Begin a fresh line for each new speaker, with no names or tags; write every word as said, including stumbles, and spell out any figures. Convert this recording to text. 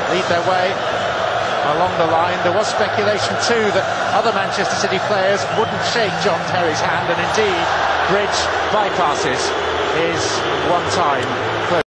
lead their way along the line. There was speculation too that other Manchester City players wouldn't shake John Terry's hand, and indeed Bridge bypasses his one-time